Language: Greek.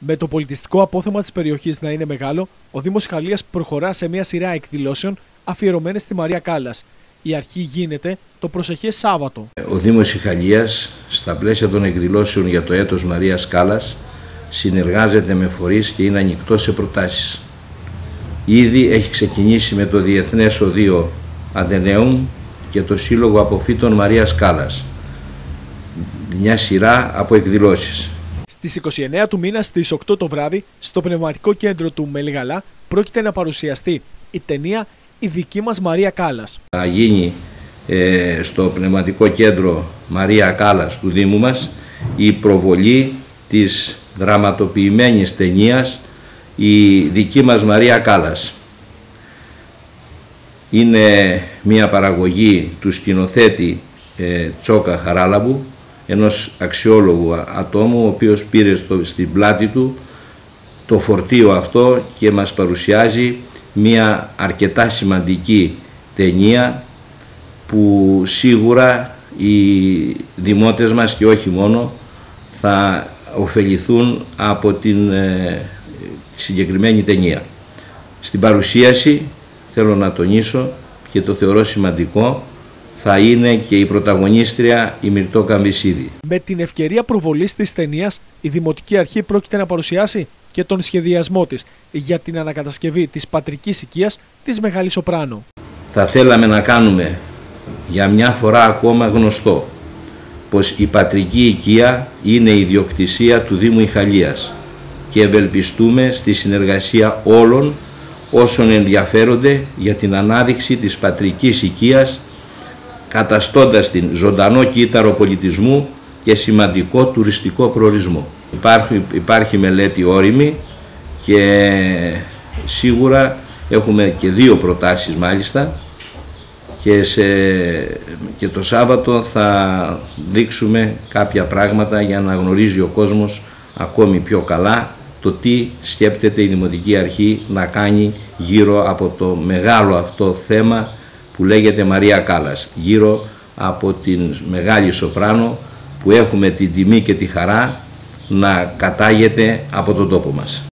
Με το πολιτιστικό απόθεμα της περιοχής να είναι μεγάλο, ο Δήμος Ιχαλίας προχωρά σε μια σειρά εκδηλώσεων αφιερωμένες στη Μαρία Κάλλας. Η αρχή γίνεται το προσεχές Σάββατο. Ο Δήμος Ιχαλίας, στα πλαίσια των εκδηλώσεων για το έτος Μαρίας Κάλλας, συνεργάζεται με φορείς και είναι ανοιχτό σε προτάσεις. Ήδη έχει ξεκινήσει με το Διεθνές Οδείο Αντενέουμ και το Σύλλογο Αποφύτων Μαρίας Κάλλας. Μια σειρά από εκδηλώσεις. Στις 29 του μήνα στις 8 το βράδυ, στο Πνευματικό Κέντρο του Μελιγαλά, πρόκειται να παρουσιαστεί η ταινία «Η δική μας Μαρία Κάλλας». Θα γίνει στο Πνευματικό Κέντρο Μαρία Κάλλας του Δήμου μας η προβολή της δραματοποιημένης ταινίας «Η δική μας Μαρία Κάλλας». Είναι μια παραγωγή του σκηνοθέτη Τσόκα Χαράλαμπου, ενός αξιόλογου ατόμου, ο οποίος πήρε στην πλάτη του το φορτίο αυτό και μας παρουσιάζει μια αρκετά σημαντική ταινία που σίγουρα οι δημότες μας και όχι μόνο θα ωφεληθούν από την συγκεκριμένη ταινία. Στην παρουσίαση θέλω να τονίσω και το θεωρώ σημαντικό, θα είναι και η πρωταγωνίστρια η Μυρτώ Καμβισίδη. Με την ευκαιρία προβολής της ταινίας, η Δημοτική Αρχή πρόκειται να παρουσιάσει και τον σχεδιασμό της για την ανακατασκευή της πατρικής οικίας της Μεγάλης Σοπράνο. Θα θέλαμε να κάνουμε για μια φορά ακόμα γνωστό πως η πατρική οικία είναι ιδιοκτησία του Δήμου Ιχαλίας και ευελπιστούμε στη συνεργασία όλων όσων ενδιαφέρονται για την ανάδειξη της πατρικής οικίας, καταστώντας την ζωντανό κύτταρο πολιτισμού και σημαντικό τουριστικό προορισμό. Υπάρχει μελέτη όριμη και σίγουρα έχουμε και δύο προτάσεις μάλιστα και το Σάββατο θα δείξουμε κάποια πράγματα για να γνωρίζει ο κόσμος ακόμη πιο καλά το τι σκέπτεται η Δημοτική Αρχή να κάνει γύρω από το μεγάλο αυτό θέμα που λέγεται Μαρία Κάλλας, γύρω από την Μεγάλη Σοπράνο που έχουμε την τιμή και τη χαρά να κατάγεται από τον τόπο μας.